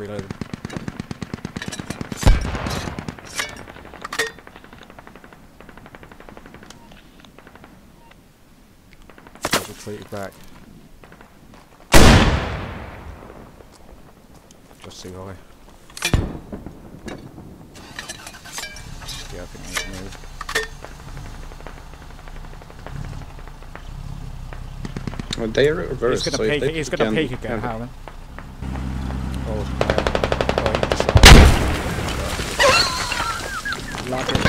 reloading. I've retreated back. Just see why. Yeah, I think I need to move. Well, they are reversed. He's gonna so peek. He's gonna peek again. Howling. Oh, Lock it.